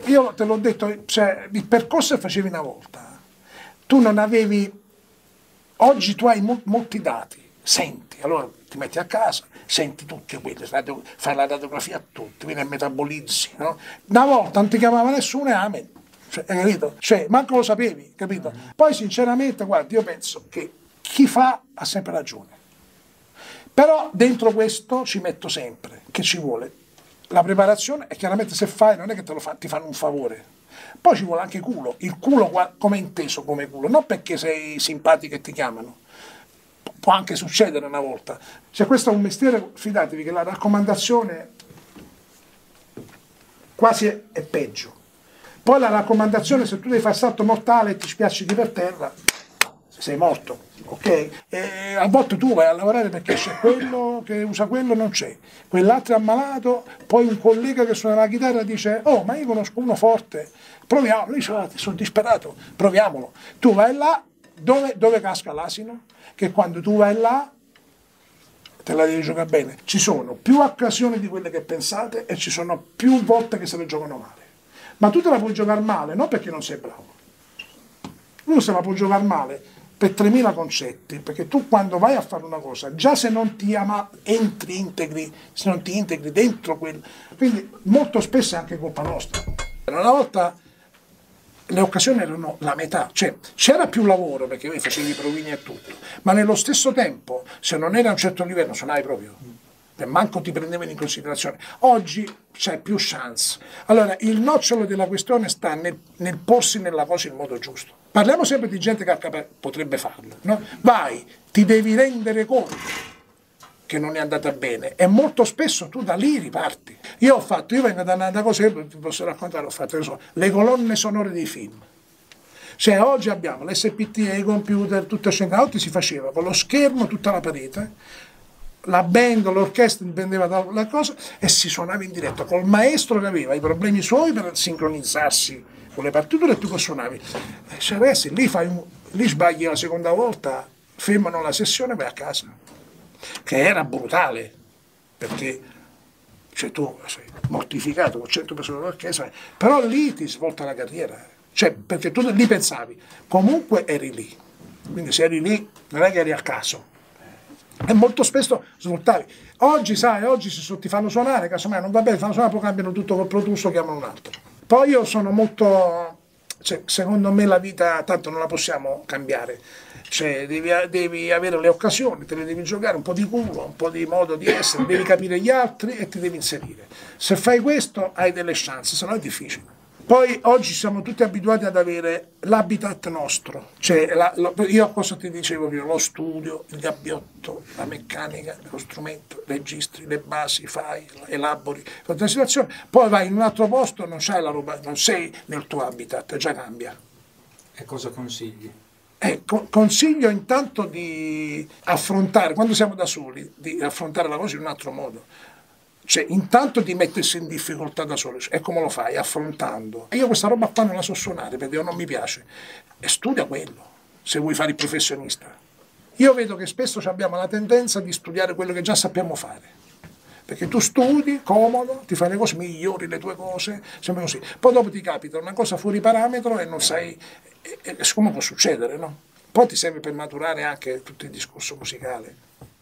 io te l'ho detto, cioè, il percorso che facevi una volta, tu non avevi, oggi tu hai molti dati, senti, allora ti metti a casa, senti tutti quelli, fai la radiografia a tutti, quindi metabolizzi, no? Una volta non ti chiamava nessuno e amen, cioè, hai capito? Cioè, manco lo sapevi, capito? Poi sinceramente, guarda, io penso che chi fa ha sempre ragione, però dentro questo ci metto sempre che ci vuole la preparazione, e chiaramente se fai non è che te lo ti fanno un favore, poi ci vuole anche culo, il culo come è inteso come culo, non perché sei simpatico e ti chiamano, può anche succedere una volta, se questo è un mestiere, fidatevi che la raccomandazione quasi è peggio, poi la raccomandazione, se tu devi fare salto mortale e ti spiaccichi per terra, sei morto, ok? E a volte tu vai a lavorare perché c'è quello che usa quello, non c'è, quell'altro è ammalato, poi un collega che suona la chitarra dice oh ma io conosco uno forte, proviamo, io sono disperato, proviamolo, tu vai là, dove casca l'asino? Che quando tu vai là te la devi giocare bene, ci sono più occasioni di quelle che pensate e ci sono più volte che se le giocano male, ma tu te la puoi giocare male non perché non sei bravo, uno se la può giocare male per 3000 concetti, perché tu quando vai a fare una cosa, già se non ti integri, se non ti integri dentro quello, quindi molto spesso è anche colpa nostra. Una volta le occasioni erano la metà, cioè c'era più lavoro perché voi facevi i provini e tutto, ma nello stesso tempo se non era a un certo livello suonavi proprio, e manco ti prendevano in considerazione. Oggi c'è più chance. Allora il nocciolo della questione sta nel porsi nella cosa in modo giusto. Parliamo sempre di gente che potrebbe farlo, no? Vai, ti devi rendere conto che non è andata bene e molto spesso tu da lì riparti. Io vengo da una cosa che ti posso raccontare, ho fatto le colonne sonore dei film. Cioè oggi abbiamo l'SPT, i computer, tutto scengrato, si faceva con lo schermo tutta la parete, la band, l'orchestra dipendeva dalla cosa e si suonava in diretta col maestro che aveva i problemi suoi per sincronizzarsi con le partiture e tu che suonavi. Cioè ragazzi, lì sbagli la seconda volta, fermano la sessione e vai a casa. Che era brutale, perché cioè, tu sei mortificato con 100 persone d'orchestra, però lì ti svolta la carriera, cioè perché tu lì pensavi, comunque eri lì, quindi se eri lì non è che eri a caso. E molto spesso svoltavi. Oggi, sai, oggi se ti fanno suonare, casomai non va bene, fanno suonare, poi cambiano tutto col Pro Tools, chiamano un altro. Poi io sono molto, cioè, secondo me la vita tanto non la possiamo cambiare, cioè devi avere le occasioni, te le devi giocare, un po' di culo, un po' di modo di essere, devi capire gli altri e ti devi inserire. Se fai questo hai delle chance, se no è difficile. Poi oggi siamo tutti abituati ad avere l'habitat nostro, cioè io cosa ti dicevo prima, lo studio, il gabbiotto, la meccanica, lo strumento, registri, le basi, fai, elabori, tutta la situazione, poi vai in un altro posto, non c'hai la roba, non sei nel tuo habitat, già cambia. E cosa consigli? Consiglio intanto di affrontare, quando siamo da soli, di affrontare la cosa in un altro modo. Cioè, intanto di mettersi in difficoltà da solo. E come lo fai? Affrontando. Io questa roba qua non la so suonare perché non mi piace. E studia quello, se vuoi fare il professionista. Io vedo che spesso abbiamo la tendenza di studiare quello che già sappiamo fare. Perché tu studi, comodo, ti fai le cose, migliori le tue cose, sempre così. Poi dopo ti capita una cosa fuori parametro e non sai, come può succedere, no? Poi ti serve per maturare anche tutto il discorso musicale.